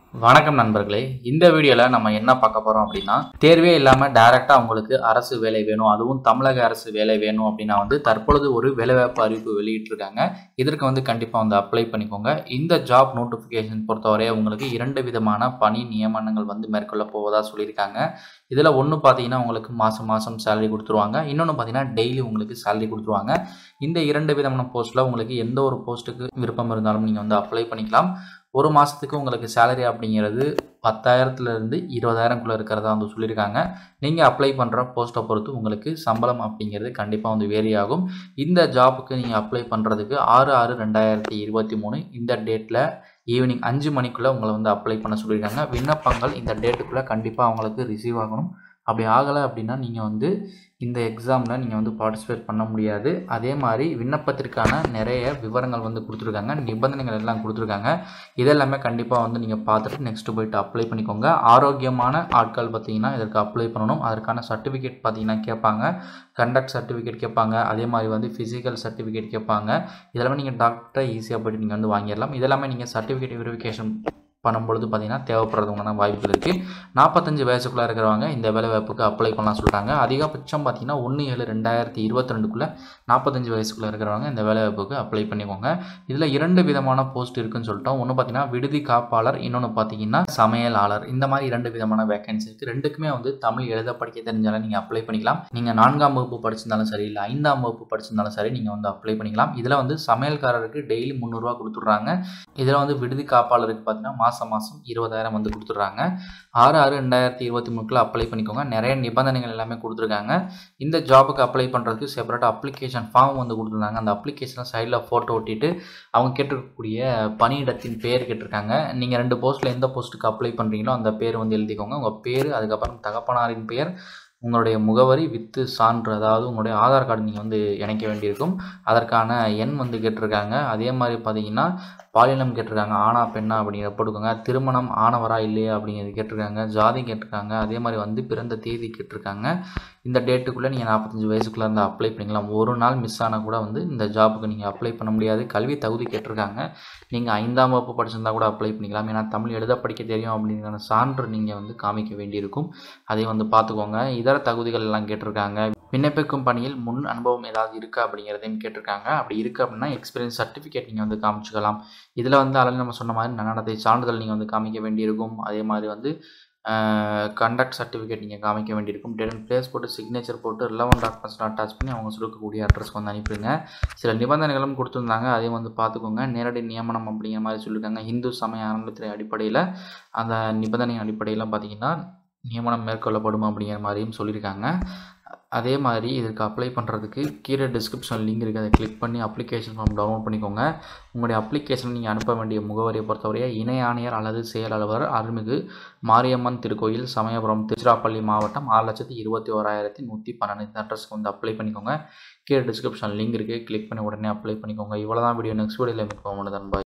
வணக்கம் நண்பர்களே, இந்த வீடியோல நம்ம என்ன பார்க்க போறோம் அப்படின்னா, தேர்வே இல்லாம டைரக்டா உங்களுக்கு அரசு வேலை வேணும், அதுவும் தமிழக அரசு வேலை வேணும் அப்படின்னா தற்பொழுது ஒரு வேலைவாய்ப்பு அறிவிப்பு வெளியிட்டிருக்காங்க. இதற்கு கண்டிப்பா அப்ளை பண்ணிக்கோங்க. இந்த ஜாப் நோட்டிஃபிகேஷன் பொறுத்தவரை உங்களுக்கு 2 விதமான பணி நியமனங்கள் மேற்கொள்ள போவதா சொல்லியிருக்காங்க. இதுல ஒன்னு பாத்தீங்கன்னா உங்களுக்கு மாசம் சேலரி கொடுத்துருவாங்க. இன்னொன்னு பாத்தீங்கன்னா டெய்லி உங்களுக்கு சேலரி கொடுத்துருவாங்க. இந்த 2 விதமான போஸ்ட்ல உங்களுக்கு எந்த ஒரு போஸ்ட்டுக்கு விருப்பம் இருந்தாலும் நீங்க அப்ளை பண்ணிக்கலாம். ஒரு மாசத்துக்கு உங்களுக்கு சேலரி அப்படிங்கிறது 10,000 இருந்து 20,000 இருக்கிறதா சொல்லியிருக்காங்க. நீங்க அப்ளை பண்ற போஸ்ட்டை பொறுத்து உங்களுக்கு சம்பளம் அப்படிங்கிறது கண்டிப்பா வேரி ஆகும். இந்த ஜாபுக்கு நீங்க அப்ளை பண்றதுக்கு 6/6/2023 இந்த டேட்ல ஈவினிங் 5 மணிக்குள்ள உங்களை அப்ளை பண்ண சொல்லியிருக்காங்க. விண்ணப்பங்கள் இந்த டேட்டுக்குள்ள கண்டிப்பா அவங்களுக்கு ரிசீவ் ஆகணும். அப்படி ஆகலை அப்படின்னா நீங்கள் இந்த எக்ஸாமில் நீங்கள் பார்ட்டிசிபேட் பண்ண முடியாது. அதே மாதிரி விண்ணப்பத்திற்கான நிறைய விவரங்கள் கொடுத்துருக்காங்க, நிபந்தனைகள் எல்லாம் கொடுத்துருக்காங்க. இதெல்லாமே கண்டிப்பாக நீங்கள் பார்த்துட்டு நெக்ஸ்ட்டு போய்ட்டு அப்ளை பண்ணிக்கோங்க. ஆரோக்கியமான ஆட்கள் பார்த்தீங்கன்னா இதற்கு அப்ளை பண்ணணும். அதற்கான சர்டிஃபிகேட் பார்த்தீங்கன்னா கேட்பாங்க, கண்டக்ட் சர்டிஃபிகேட் கேட்பாங்க, அதே மாதிரி ஃபிசிக்கல் சர்டிஃபிகேட் கேட்பாங்க. இதெல்லாமே நீங்கள் டாக்டரை ஈஸியாக போய்ட்டு நீங்கள் வாங்கிடலாம். இதெல்லாமே நீங்கள் சர்டிஃபிகேட் வெரிஃபிகேஷன் பண்ணும்பொழுது பார்த்தீங்கன்னா தேவைப்படுறதுக்கான வாய்ப்புகள் இருக்குது. 45 வயசுக்குள்ளே இருக்கிறவங்க இந்த வேலைவாய்ப்புக்கு அப்ளை பண்ணலாம் சொல்கிறாங்க. அதிகபட்சம் பார்த்தீங்கன்னா 1/7/2022 45 வயசுக்குள்ளே இருக்கிறவங்க இந்த வேலைவாய்ப்புக்கு அப்ளை பண்ணிக்கோங்க. இதில் 2 விதமான போஸ்ட் இருக்குன்னு சொல்லிட்டோம். ஒன்று பார்த்தீங்கன்னா விடுதி காப்பாளர், இன்னொன்று பார்த்தீங்கன்னா சமையலாளர். இந்த மாதிரி 2 விதமான வேகன்சி இருக்குது. ரெண்டுக்குமே தமிழ் எழுத படிக்க தெரிஞ்சாலும் நீங்கள் அப்ளை பண்ணிக்கலாம். நீங்கள் 4ஆம் வகுப்பு படிச்சிருந்தாலும் சரி, இல்லை 5ஆம் வகுப்பு படிச்சிருந்தாலும் சரி, நீங்கள் அப்ளை பண்ணிக்கலாம். இதில் சமையல்காரருக்கு டெய்லி 300 ரூபா கொடுத்துட்றாங்க. இதில் விடுதி காப்பாளருக்கு பார்த்தீங்கன்னா மாதம் 20,000 கொடுத்துட்றாங்க. 6/6/2023 அப்ளை பண்ணிக்கோங்க. நிறைய நிபந்தனைகள் எல்லாமே கொடுத்துருக்காங்க. இந்த ஜாபுக்கு அப்ளை பண்ணுறதுக்கு செப்பரேட்டாக அப்ளிகேஷன் ஃபார்ம் கொடுத்துருந்தாங்க. அந்த அப்ளிகேஷனை சைடில் ஃபோட்டோ ஒட்டிட்டு அவங்க கேட்டிருக்கக்கூடிய பணியிடத்தின் பேர் கேட்டிருக்காங்க. நீங்கள் 2 போஸ்ட்டில் எந்த போஸ்ட்டுக்கு அப்ளை பண்ணுறீங்களோ அந்த பேர் எழுதிக்கோங்க. உங்கள் பேர், அதுக்கப்புறம் தகப்பனாரின் பெயர், உங்களுடைய முகவரி வித்து சான்று, அதாவது உங்களுடைய ஆதார் கார்டு நீங்கள் இணைக்க வேண்டியிருக்கும். அதற்கான எண் கேட்டிருக்காங்க. அதே மாதிரி பார்த்தீங்கன்னா பாலினம் கேட்டிருக்காங்க, ஆணா பெண்ணா அப்படிங்கிற போட்டுக்கோங்க. திருமணம் ஆனவரா இல்லையா அப்படிங்கிறது கேட்டிருக்காங்க. ஜாதி கேட்டிருக்காங்க. அதே மாதிரி பிறந்த தேதி கேட்டிருக்காங்க. இந்த டேட்டுக்குள்ளே நீங்கள் 45 வயசுக்குள்ளே இருந்து அப்ளை பண்ணிக்கலாம். ஒரு நாள் மிஸ் ஆனால் கூட இந்த ஜாபுக்கு நீங்கள் அப்ளை பண்ண முடியாது. கல்வி தகுதி கேட்டிருக்காங்க. நீங்கள் 5ஆம் வகுப்பு படிச்சிருந்தா கூட அப்ளை பண்ணிக்கலாம். ஏன்னா தமிழ் எழுத படிக்க தெரியும் அப்படிங்கிற சான்று நீங்கள் காமிக்க வேண்டியிருக்கும். அதை பார்த்துக்கோங்க. இதர தகுதிகள் எல்லாம் கேட்டிருக்காங்க. விண்ணப்பிக்கும் பணியில் முன் அனுபவம் ஏதாவது இருக்கா அப்படிங்கிறதையும் கேட்டிருக்காங்க. அப்படி இருக்குது அப்படின்னா எக்ஸ்பீரியன்ஸ் சர்டிஃபிகேட் நீங்கள் காமிச்சிக்கலாம். இதில் ஆல்ரெடி நம்ம சொன்ன மாதிரி நன்னடத்தை சான்றிதழ் நீங்கள் காமிக்க வேண்டியிருக்கும். அதே மாதிரி கண்டக்ட் சர்டிஃபிகேட் நீங்கள் காமிக்க வேண்டியிருக்கும். டேட் அண்ட் பிளேஸ் போட்டு சிக்னேச்சர் போட்டு ரிலவன்ட் டாக்குமெண்ட்ஸ் அட்டாச் பண்ணி அவங்க சொல்லக்கூடிய அட்ரஸ்க்கு அனுப்பிடுங்க. சில நிபந்தனைகளும் கொடுத்துருந்தாங்க, அதையும் பார்த்துக்கோங்க. நேரடி நியமனம் அப்படிங்கிற மாதிரி சொல்லியிருக்காங்க. இந்து சமய அறநிலையத்துறை அடிப்படையில் அந்த நிபந்தனை அடிப்படையில் பார்த்தீங்கன்னா நியமனம் மேற்கொள்ளப்படும் அப்படிங்கிற மாதிரியும் சொல்லியிருக்காங்க. அதே மாதிரி இதற்கு அப்ளை பண்ணுறதுக்கு கீழே டிஸ்கிரிப்ஷன் லிங்க் இருக்குது, அதை கிளிக் பண்ணி அப்ளிகேஷன் ஃபார்ம் டவுன்லோட் பண்ணிக்கோங்க. உங்களுடைய அப்ளிகேஷன் நீங்கள் அனுப்ப வேண்டிய முகவரியை பொறுத்தவரையை இணை ஆணையர் அல்லது செயல் அலுவலர், அருள்மிகு மாரியம்மன் திருக்கோயில், சமயபுரம், திருச்சிராப்பள்ளி மாவட்டம், 6,21,112 இந்த அட்ரஸ்க்கு அப்ளை பண்ணிக்கோங்க. கீழே டிஸ்கிரிப்ஷன் லிங்க் இருக்குது, கிளிக் பண்ணி உடனே அப்ளை பண்ணிக்கோங்க. இவ்வளோ தான் வீடியோ. நெக்ஸ்ட் வீடியோவில் மீட் பண்ண முடியாது.